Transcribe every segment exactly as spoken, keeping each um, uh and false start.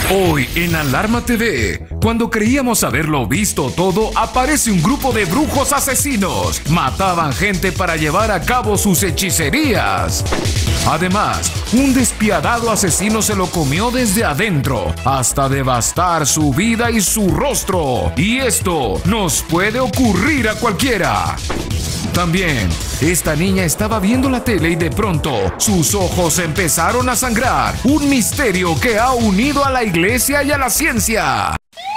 Hoy en Alarma T V, cuando creíamos haberlo visto todo, aparece un grupo de brujos asesinos. Mataban gente para llevar a cabo sus hechicerías. Además, un despiadado asesino se lo comió desde adentro, hasta devastar su vida y su rostro. Y esto nos puede ocurrir a cualquiera. También, esta niña estaba viendo la tele y de pronto sus ojos empezaron a sangrar. Un misterio que ha unido a la iglesia y a la ciencia.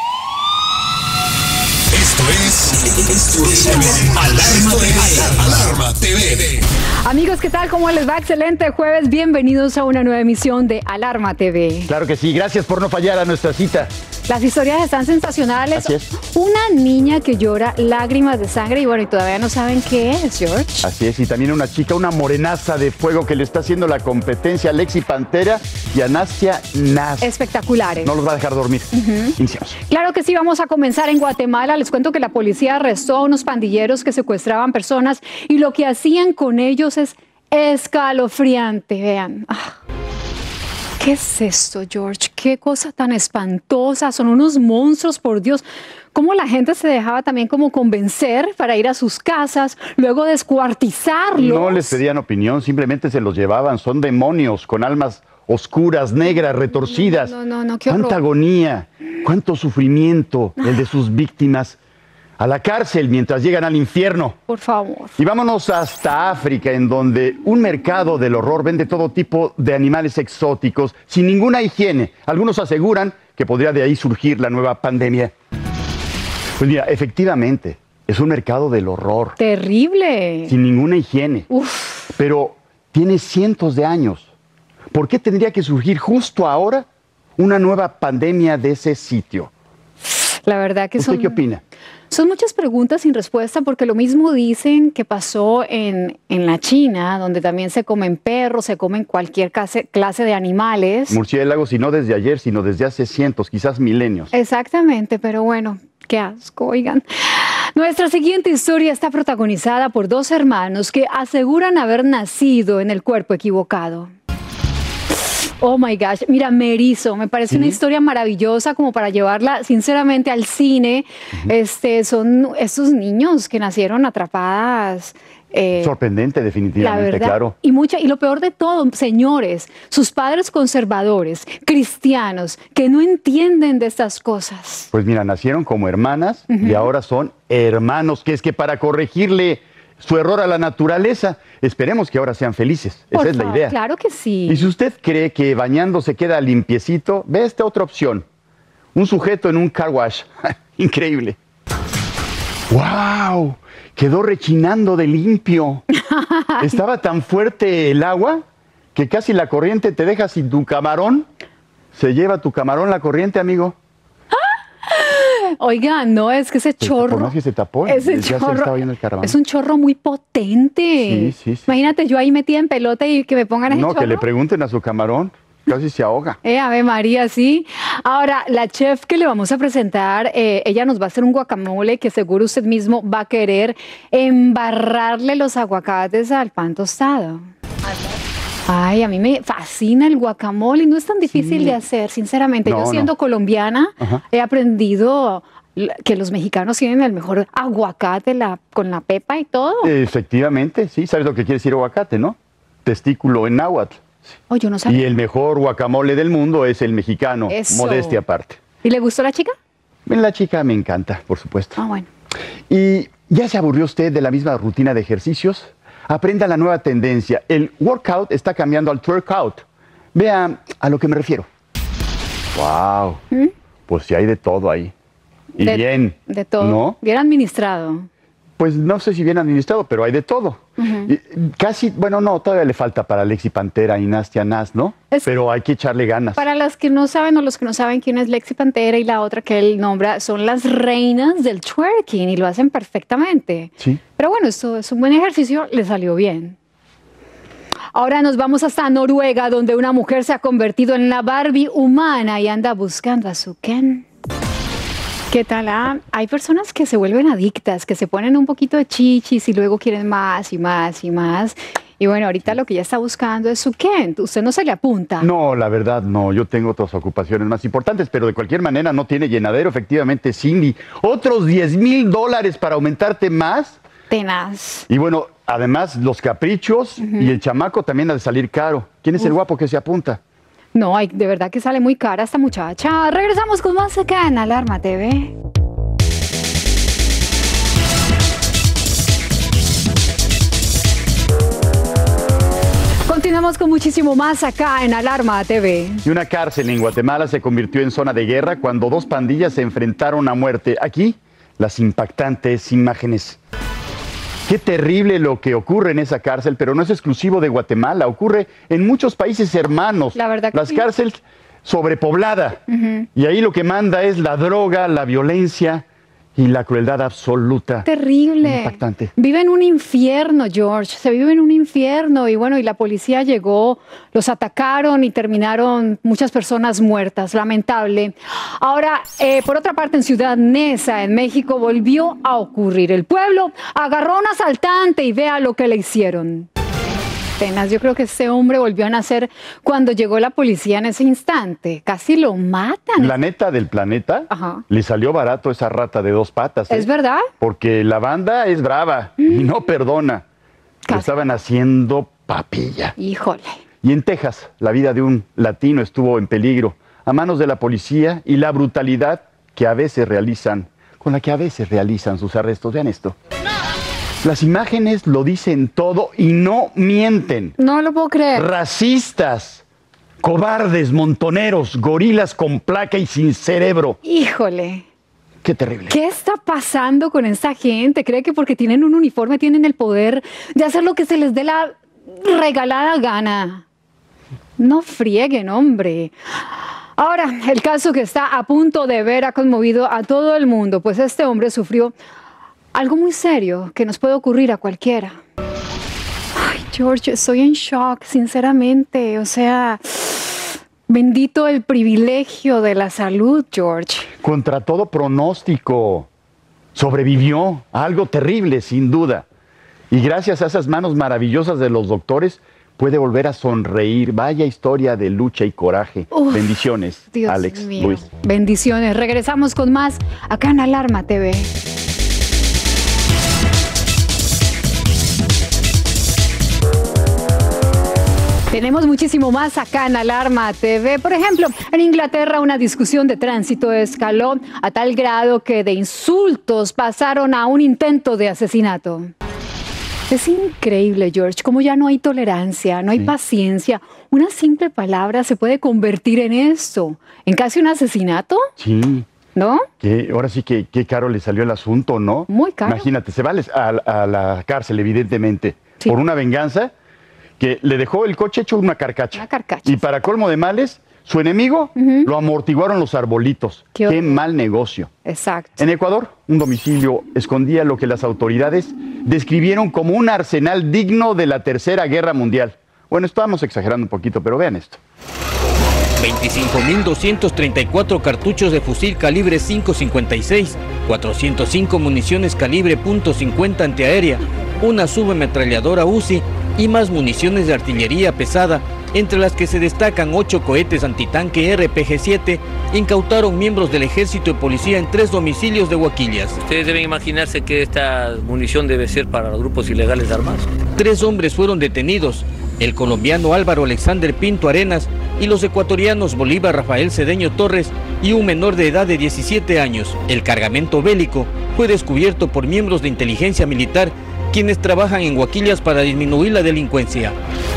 Esto es, esto es Alarma T V. Alarma T V. Amigos, ¿qué tal? ¿Cómo les va? Excelente jueves. Bienvenidos a una nueva emisión de Alarma T V. Claro que sí. Gracias por no fallar a nuestra cita. Las historias están sensacionales. Así es. Una niña que llora lágrimas de sangre y bueno, y todavía no saben qué es, George. Así es. Y también una chica, una morenaza de fuego que le está haciendo la competencia a Lexi Pantera y a Nastia Nas. Espectaculares. No los va a dejar dormir. Uh-huh. Iniciamos. Claro que sí. Vamos a comenzar en Guatemala. Les cuento que la policía arrestó a unos pandilleros que secuestraban personas y lo que hacían con ellos es escalofriante. Vean. Ah. ¿Qué es esto, George? ¿Qué cosa tan espantosa? Son unos monstruos, por Dios. ¿Cómo la gente se dejaba también como convencer para ir a sus casas, luego descuartizarlos? No les pedían opinión, simplemente se los llevaban. Son demonios con almas oscuras, negras, retorcidas. No, no, no, no, qué horror. Cuánta agonía, cuánto sufrimiento el de sus víctimas. A la cárcel mientras llegan al infierno. Por favor. Y vámonos hasta África, en donde un mercado del horror vende todo tipo de animales exóticos sin ninguna higiene. Algunos aseguran que podría de ahí surgir la nueva pandemia. Pues mira, efectivamente, es un mercado del horror. Terrible. Sin ninguna higiene. Uf. Pero tiene cientos de años. ¿Por qué tendría que surgir justo ahora una nueva pandemia de ese sitio? La verdad que ¿Usted son... qué opina? Son muchas preguntas sin respuesta porque lo mismo dicen que pasó en, en la China, donde también se comen perros, se comen cualquier clase, clase de animales. Murciélagos, y no desde ayer, sino desde hace cientos, quizás milenios. Exactamente, pero bueno, qué asco, oigan. Nuestra siguiente historia está protagonizada por dos hermanos que aseguran haber nacido en el cuerpo equivocado. Oh my gosh, mira, me erizo, me parece ¿Sí? una historia maravillosa como para llevarla sinceramente al cine. Uh-huh. Este, son estos niños que nacieron atrapadas. Eh, Sorprendente, definitivamente, la verdad, claro. Y, mucha, y lo peor de todo, señores, sus padres conservadores, cristianos, que no entienden de estas cosas. Pues mira, nacieron como hermanas uh-huh. y ahora son hermanos, que es que para corregirle su error a la naturaleza, esperemos que ahora sean felices. Por Esa es favor, la idea. Claro que sí. Y si usted cree que bañándose queda limpiecito, ve esta otra opción. Un sujeto en un car wash. Increíble. ¡Wow! Quedó rechinando de limpio. Estaba tan fuerte el agua que casi la corriente te deja sin tu camarón. Se lleva tu camarón la corriente, amigo. Oiga, no, es que ese chorro... Por más que se tapó, ese ya chorro, se estaba viendo el caraván. Es un chorro muy potente. Sí, sí, sí. Imagínate, yo ahí metida en pelota y que me pongan ese No, chorro. que le pregunten a su camarón. Casi se ahoga. Eh, Ave María, sí. Ahora, la chef que le vamos a presentar, eh, ella nos va a hacer un guacamole que seguro usted mismo va a querer embarrarle los aguacates al pan tostado. Ay, a mí me fascina el guacamole, no es tan difícil sí. de hacer, sinceramente. No, Yo siendo no. colombiana Ajá. he aprendido que los mexicanos tienen el mejor aguacate la, con la pepa y todo. Efectivamente, sí. ¿Sabes lo que quiere decir aguacate, no? Testículo en náhuatl. Oh, yo no sabía. Y el mejor guacamole del mundo es el mexicano, Eso. Modestia aparte. ¿Y le gustó la chica? La chica me encanta, por supuesto. Ah, bueno. ¿Y ya se aburrió usted de la misma rutina de ejercicios? Aprenda la nueva tendencia. El workout está cambiando al twerkout. Vea a lo que me refiero. ¡Wow! ¿Mm? Pues sí hay de todo ahí. Y de, bien. De todo. ¿No? Bien administrado. Pues no sé si bien administrado, pero hay de todo. Uh-huh. Y casi, bueno, no, todavía le falta para Lexi Pantera y Nastia Nas, ¿no? Es, pero hay que echarle ganas. Para las que no saben o los que no saben quién es Lexi Pantera y la otra que él nombra, son las reinas del twerking y lo hacen perfectamente. Sí. Pero bueno, esto es un buen ejercicio, le salió bien. Ahora nos vamos hasta Noruega, donde una mujer se ha convertido en la Barbie humana y anda buscando a su Ken. ¿Qué tal? Ah? Hay personas que se vuelven adictas, que se ponen un poquito de chichis y luego quieren más y más y más. Y bueno, ahorita lo que ella está buscando es su Kent. ¿Usted no se le apunta? No, la verdad no. Yo tengo otras ocupaciones más importantes, pero de cualquier manera no tiene llenadero, efectivamente, Cindy. ¿Otros diez mil dólares para aumentarte más? Tenaz. Y bueno, además los caprichos uh-huh. y el chamaco también ha de salir caro. ¿Quién es Uf. el guapo que se apunta? No, hay, de verdad que sale muy cara esta muchacha. Regresamos con más acá en Alarma T V. Continuamos con muchísimo más acá en Alarma T V. Y una cárcel en Guatemala se convirtió en zona de guerra cuando dos pandillas se enfrentaron a muerte. Aquí, las impactantes imágenes. Qué terrible lo que ocurre en esa cárcel, pero no es exclusivo de Guatemala, ocurre en muchos países hermanos. La verdad que Las sí. cárceles sobrepoblada. Uh-huh. Y ahí lo que manda es la droga, la violencia y la crueldad absoluta. Terrible. Impactante. Vive en un infierno, George. Se vive en un infierno. Y bueno, y la policía llegó, los atacaron y terminaron muchas personas muertas. Lamentable. Ahora, eh, por otra parte, en Ciudad Neza, en México, volvió a ocurrir. El pueblo agarró a un asaltante y vea lo que le hicieron. Tenaz, yo creo que este hombre volvió a nacer cuando llegó la policía en ese instante. Casi lo matan. La neta del planeta, Ajá. le salió barato esa rata de dos patas. ¿eh? ¿Es verdad? Porque la banda es brava mm. y no perdona. Le estaban haciendo papilla. Híjole. Y en Texas, la vida de un latino estuvo en peligro a manos de la policía y la brutalidad que a veces realizan, con la que a veces realizan sus arrestos. Vean esto. Las imágenes lo dicen todo y no mienten. No lo puedo creer. Racistas, cobardes, montoneros, gorilas con placa y sin cerebro. Híjole. Qué terrible. ¿Qué está pasando con esta gente? ¿Cree que porque tienen un uniforme tienen el poder de hacer lo que se les dé la regalada gana? No frieguen, hombre. Ahora, el caso que está a punto de ver ha conmovido a todo el mundo, pues este hombre sufrió algo muy serio que nos puede ocurrir a cualquiera. Ay, George, estoy en shock, sinceramente. O sea, bendito el privilegio de la salud, George. Contra todo pronóstico, sobrevivió a algo terrible, sin duda. Y gracias a esas manos maravillosas de los doctores, puede volver a sonreír. Vaya historia de lucha y coraje. Uf, bendiciones, Dios Alex, mío. Luis. Bendiciones. Regresamos con más acá en Alarma T V. Tenemos muchísimo más acá en Alarma T V. Por ejemplo, en Inglaterra una discusión de tránsito escaló a tal grado que de insultos pasaron a un intento de asesinato. Es increíble, George, cómo ya no hay tolerancia, no hay sí. paciencia. Una simple palabra se puede convertir en esto, en casi un asesinato. Sí. ¿No? Que ahora sí que qué caro le salió el asunto, ¿no? Muy caro. Imagínate, se va a, a la cárcel, evidentemente, sí. por una venganza que le dejó el coche hecho una carcacha. Una carcacha. Y para colmo de males, su enemigo uh-huh. lo amortiguaron los arbolitos. Qué, Qué mal negocio. Exacto. En Ecuador, un domicilio escondía lo que las autoridades describieron como un arsenal digno de la Tercera Guerra Mundial. Bueno, estábamos exagerando un poquito, pero vean esto. veinticinco mil doscientos treinta y cuatro cartuchos de fusil calibre cinco cincuenta y seis, cuatrocientas cinco municiones calibre punto cincuenta antiaérea, una subametralladora U Z I y más municiones de artillería pesada, entre las que se destacan ocho cohetes antitanque R P G siete, incautaron miembros del ejército y policía en tres domicilios de Huaquillas. Ustedes deben imaginarse que esta munición debe ser para los grupos ilegales armados. Tres hombres fueron detenidos, el colombiano Álvaro Alexander Pinto Arenas y los ecuatorianos Bolívar Rafael Cedeño Torres y un menor de edad de diecisiete años. El cargamento bélico fue descubierto por miembros de inteligencia militar, quienes trabajan en Huaquillas para disminuir la delincuencia.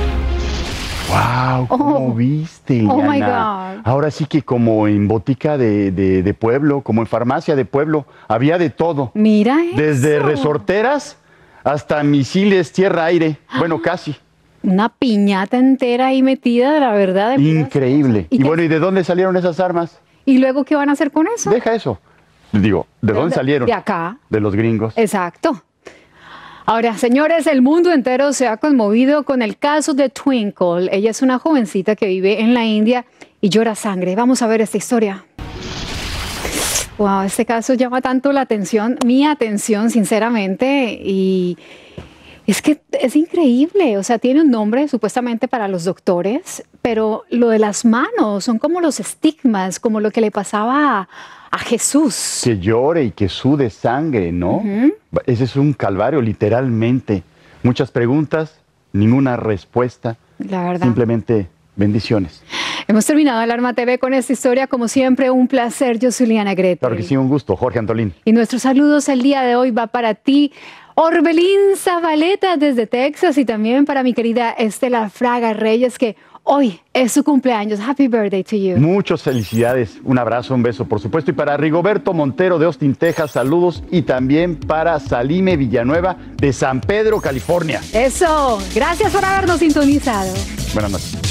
¡Wow! ¿Cómo Oh. viste, Iliana? Oh, my God. Ahora sí que como en botica de, de, de pueblo, como en farmacia de pueblo, había de todo. Mira eso. Desde resorteras hasta misiles tierra-aire. Bueno, casi. Una piñata entera ahí metida, la verdad. De Increíble. ¿Y, y qué? bueno, ¿y de dónde salieron esas armas? ¿Y luego qué van a hacer con eso? Deja eso. Digo, ¿de dónde de, salieron? De acá. De los gringos. Exacto. Ahora, señores, el mundo entero se ha conmovido con el caso de Twinkle. Ella es una jovencita que vive en la India y llora sangre. Vamos a ver esta historia. Wow, este caso llama tanto la atención, mi atención, sinceramente, y, Es que es increíble, o sea, tiene un nombre supuestamente para los doctores, pero lo de las manos son como los estigmas, como lo que le pasaba a, a Jesús. Que llore y que sude sangre, ¿no? Uh-huh. Ese es un calvario, literalmente. Muchas preguntas, ninguna respuesta. La verdad. Simplemente bendiciones. Hemos terminado Alarma T V con esta historia. Como siempre, un placer. Yo soy Liana Gretel. Claro que sí, un gusto. Jorge Antolín. Y nuestros saludos el día de hoy va para ti, Orbelín Zabaleta desde Texas, y también para mi querida Estela Fraga Reyes, que hoy es su cumpleaños. Happy birthday to you. Muchas felicidades. Un abrazo, un beso, por supuesto. Y para Rigoberto Montero de Austin, Texas, saludos. Y también para Salime Villanueva de San Pedro, California. Eso. Gracias por habernos sintonizado. Buenas noches.